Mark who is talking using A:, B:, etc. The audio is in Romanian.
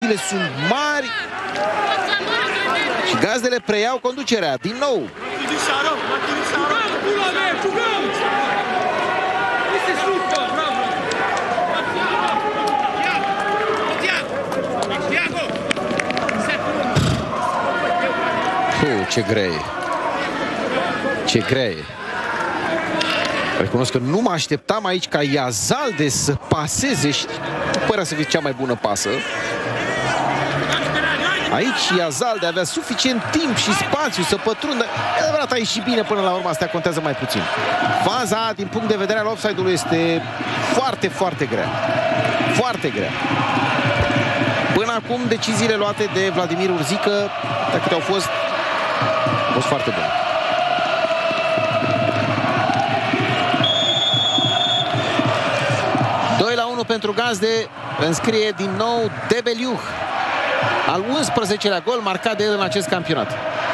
A: Emoțiile sunt mari și gazdele preiau conducerea din nou. Ce greu. Ce greu. Recunosc că nu mă așteptam aici ca Iazalde să paseze și nu părea să fie cea mai bună pasă. Aici Iazalde avea suficient timp și spațiu să pătrundă. E adevărat, a ieșit bine până la urmă, astea contează mai puțin. Faza, din punct de vedere al offside-ului, este foarte, foarte grea. Foarte grea. Până acum, deciziile luate de Vladimir Urzică, dacă au fost foarte bune. Pentru gazde, înscrie din nou Debeliuh, al 11-lea gol marcat de el în acest campionat.